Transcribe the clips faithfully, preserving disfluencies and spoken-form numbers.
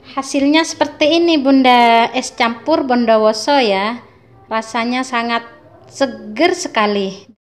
Hasilnya seperti ini Bunda, es campur Bondowoso ya. Rasanya sangat seger sekali.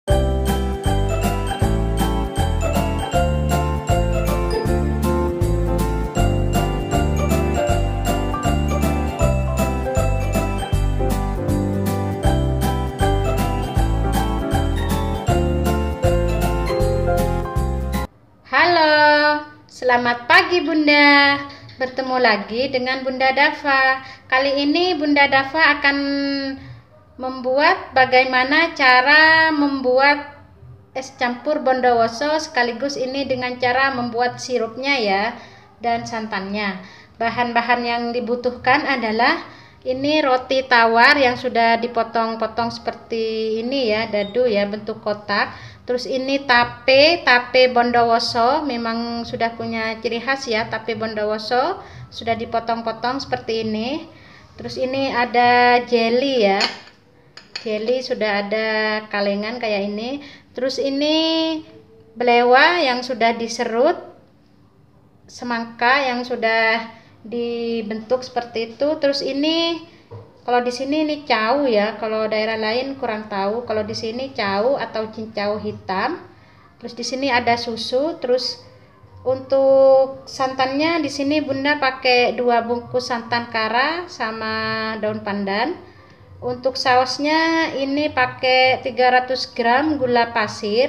Halo, selamat pagi Bunda. Bertemu lagi dengan Bunda Dava. Kali ini Bunda Dava akan membuat bagaimana cara membuat es campur Bondowoso, sekaligus ini dengan cara membuat sirupnya ya, dan santannya. Bahan-bahan yang dibutuhkan adalah ini roti tawar yang sudah dipotong-potong seperti ini ya, dadu ya, bentuk kotak. Terus ini tape, tape Bondowoso, memang sudah punya ciri khas ya, tape Bondowoso sudah dipotong-potong seperti ini. Terus ini ada jelly ya, jelly sudah ada kalengan kayak ini. Terus ini belewa yang sudah diserut, semangka yang sudah dibentuk seperti itu. Terus ini kalau di sini ini cau ya, kalau daerah lain kurang tahu. Kalau di sini cau atau cincau hitam. Terus di sini ada susu. Terus untuk santannya di sini Bunda pakai dua bungkus santan kara sama daun pandan. Untuk sausnya ini pakai tiga ratus gram gula pasir.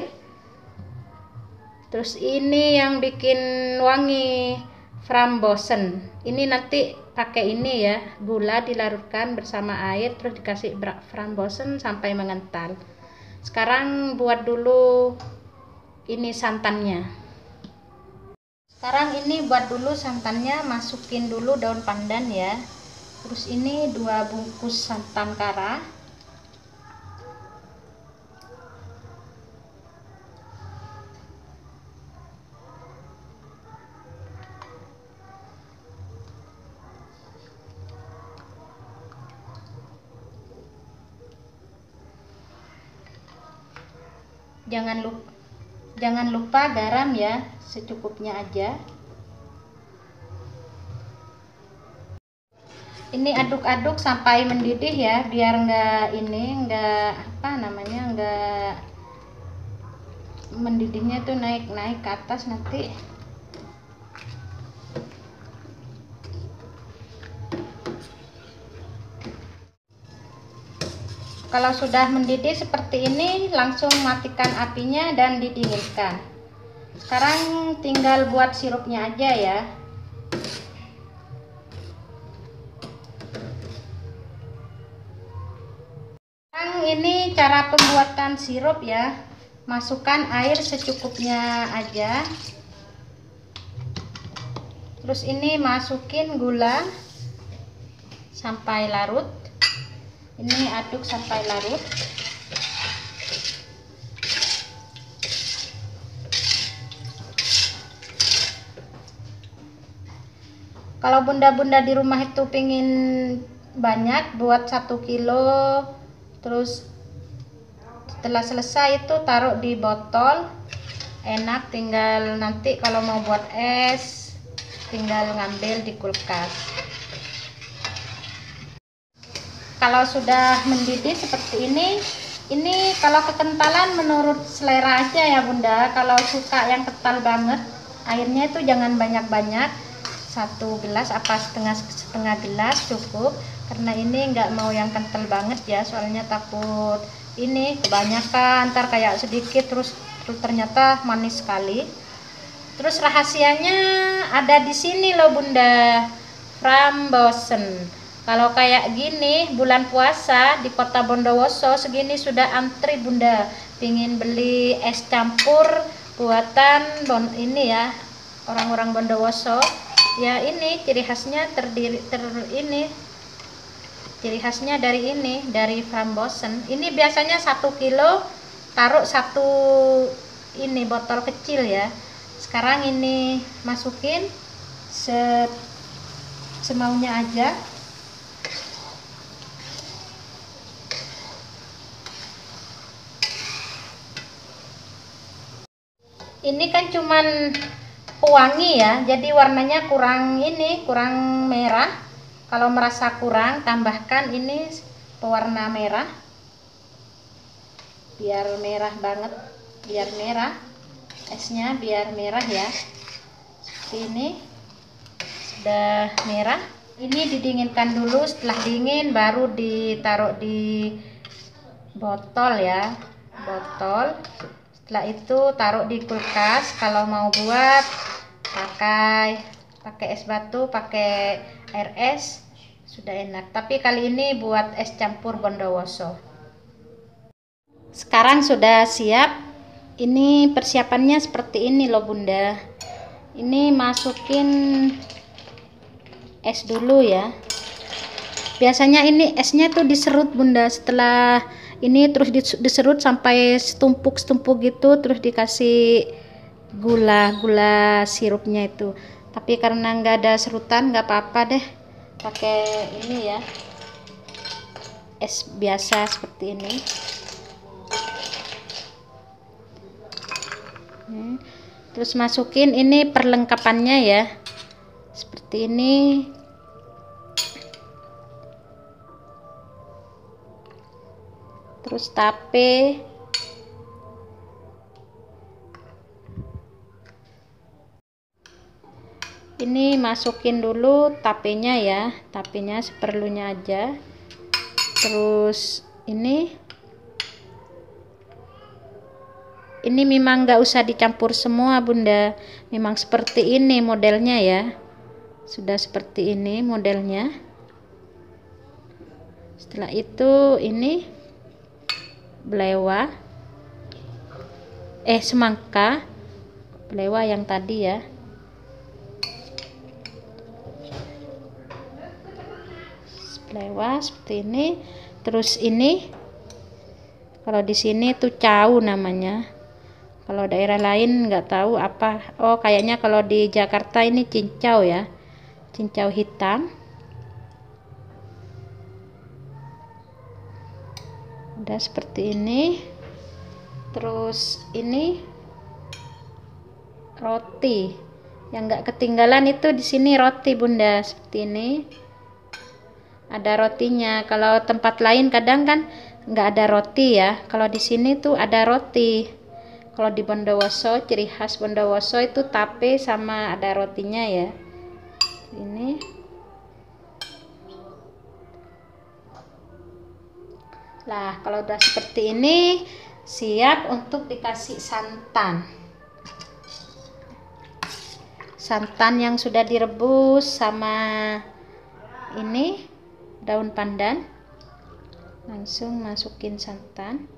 Terus ini yang bikin wangi frambozen. Ini nanti pakai ini ya, gula dilarutkan bersama air terus dikasih frambozen sampai mengental. Sekarang buat dulu ini santannya. Sekarang ini buat dulu santannya, masukin dulu daun pandan ya. Terus ini dua bungkus santan kara. Jangan lupa, jangan lupa garam ya, secukupnya aja. Ini aduk-aduk sampai mendidih ya, biar enggak ini enggak apa namanya enggak mendidihnya tuh naik-naik ke atas nanti. Kalau sudah mendidih seperti ini, langsung matikan apinya dan didinginkan. Sekarang tinggal buat sirupnya aja ya. Sekarang ini cara pembuatan sirup ya. Masukkan air secukupnya aja. Terus ini masukin gula sampai larut. Ini aduk sampai larut. Kalau bunda-bunda di rumah itu pingin banyak, buat satu kilo. Terus setelah selesai itu taruh di botol. Enak, tinggal nanti kalau mau buat es tinggal ngambil di kulkas. Kalau sudah mendidih seperti ini, ini kalau kekentalan menurut selera aja ya Bunda. Kalau suka yang kental banget, airnya itu jangan banyak-banyak, satu gelas apa setengah setengah gelas cukup. Karena ini nggak mau yang kental banget ya, soalnya takut ini kebanyakan, ntar kayak sedikit terus, terus ternyata manis sekali. Terus rahasianya ada di sini loh Bunda, frambozen. Kalau kayak gini bulan puasa di kota Bondowoso segini sudah antri Bunda, pingin beli es campur buatan bon ini ya, orang-orang Bondowoso ya. Ini ciri khasnya terdiri ter ini ciri khasnya dari ini, dari frambozen. Ini biasanya satu kilo taruh satu ini botol kecil ya. Sekarang ini masukin se semaunya aja. Ini kan cuman pewangi ya, jadi warnanya kurang ini, kurang merah. Kalau merasa kurang, tambahkan ini pewarna merah, biar merah banget, biar merah esnya, biar merah ya. Seperti ini sudah merah. Ini didinginkan dulu, setelah dingin baru ditaruh di botol ya, botol. Setelah itu taruh di kulkas. Kalau mau buat pakai pakai es batu, pakai air es, sudah enak. Tapi kali ini buat es campur Bondowoso. Sekarang sudah siap. Ini persiapannya seperti ini loh Bunda. Ini masukin es dulu ya. Biasanya ini esnya tuh diserut Bunda. Setelah ini terus diserut sampai setumpuk-setumpuk gitu, terus dikasih gula, gula sirupnya itu. Tapi karena nggak ada serutan, nggak apa-apa deh, pakai ini ya, es biasa seperti ini. Hmm. Terus masukin ini perlengkapannya ya, seperti ini. Terus tape, ini masukin dulu tapenya ya, tapenya seperlunya aja. Terus ini ini memang nggak usah dicampur semua Bunda, memang seperti ini modelnya ya, sudah seperti ini modelnya. Setelah itu ini belewa, eh semangka, belewa yang tadi ya. Belewa seperti ini. Terus ini kalau di sini tuh cau namanya. Kalau daerah lain nggak tahu apa. Oh kayaknya kalau di Jakarta ini cincau ya, cincau hitam. Udah seperti ini. Terus ini roti yang nggak ketinggalan itu di sini, roti Bunda, seperti ini ada rotinya. Kalau tempat lain kadang kan nggak ada roti ya, kalau di sini tuh ada roti. Kalau di Bondowoso, ciri khas Bondowoso itu tape sama ada rotinya ya. Ini lah, kalau udah seperti ini siap untuk dikasih santan. Santan yang sudah direbus sama ini daun pandan. Langsung masukin santan.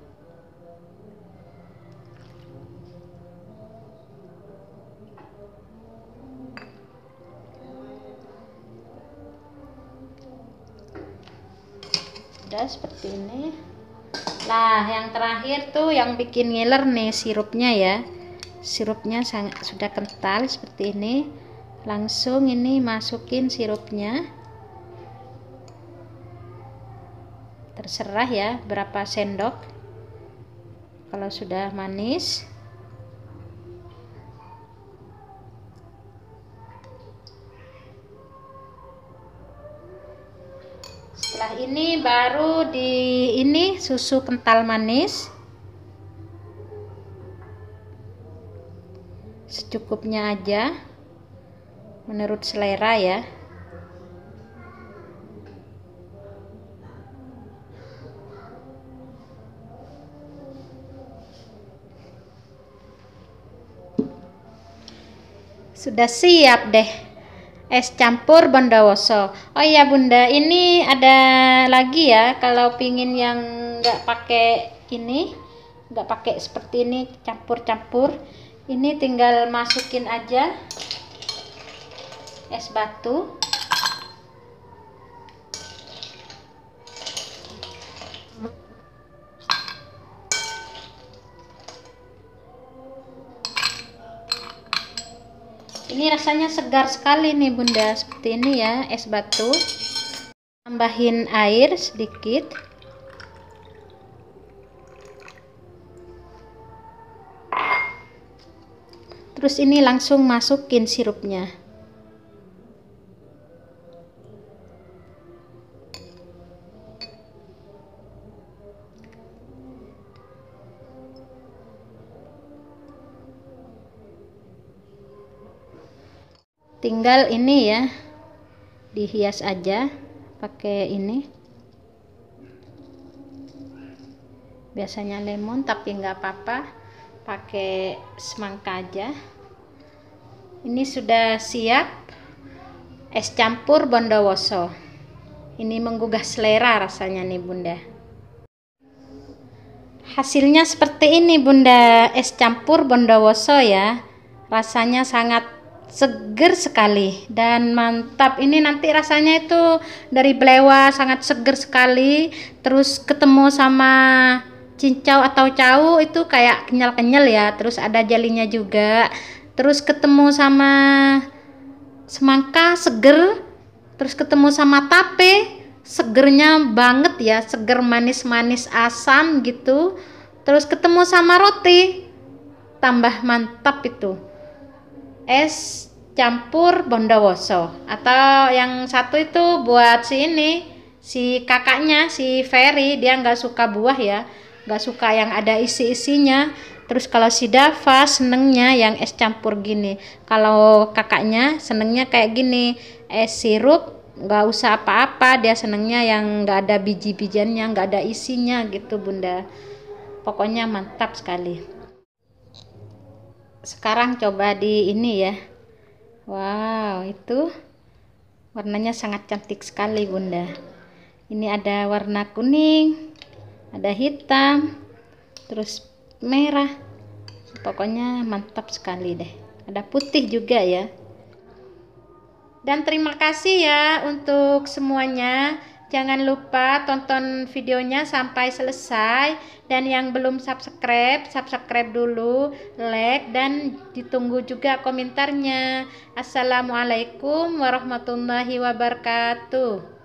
Udah seperti ini. Nah yang terakhir tuh yang bikin ngiler nih sirupnya ya, sirupnya sangat sudah kental seperti ini. Langsung ini masukin sirupnya, terserah ya berapa sendok. Kalau sudah manis, setelah ini baru di ini susu kental manis secukupnya aja, menurut selera ya. Sudah siap deh es campur Bondowoso. Oh iya Bunda, ini ada lagi ya, kalau pingin yang nggak pakai ini, nggak pakai seperti ini campur-campur, ini tinggal masukin aja es batu. Ini rasanya segar sekali nih Bunda, seperti ini ya es batu. Tambahin air sedikit. Terus ini langsung masukin sirupnya. Tinggal ini ya, dihias aja pakai ini. Biasanya lemon, tapi nggak apa-apa, pakai semangka aja. Ini sudah siap es campur Bondowoso. Ini menggugah selera rasanya nih Bunda. Hasilnya seperti ini Bunda, es campur Bondowoso ya. Rasanya sangat seger sekali dan mantap. Ini nanti rasanya itu dari belewa, sangat seger sekali. Terus ketemu sama cincau atau cau itu kayak kenyal-kenyal ya. Terus ada jelinya juga. Terus ketemu sama semangka seger. Terus ketemu sama tape, segernya banget ya, seger manis-manis asam gitu. Terus ketemu sama roti, tambah mantap itu. Es campur Bondowoso. Atau yang satu itu buat si ini, si kakaknya, si Ferry, dia nggak suka buah ya, nggak suka yang ada isi-isinya. Terus kalau si Dava senengnya yang es campur gini. Kalau kakaknya senengnya kayak gini, es sirup nggak usah apa-apa, dia senengnya yang nggak ada biji-bijiannya, nggak ada isinya gitu Bunda. Pokoknya mantap sekali. Sekarang coba di ini ya. Wow, itu warnanya sangat cantik sekali Bunda. Ini ada warna kuning, ada hitam, terus merah. Pokoknya mantap sekali deh. Ada putih juga ya. Dan terima kasih ya untuk semuanya. Jangan lupa tonton videonya sampai selesai. Dan yang belum subscribe, subscribe dulu, like, dan ditunggu juga komentarnya. Assalamualaikum warahmatullahi wabarakatuh.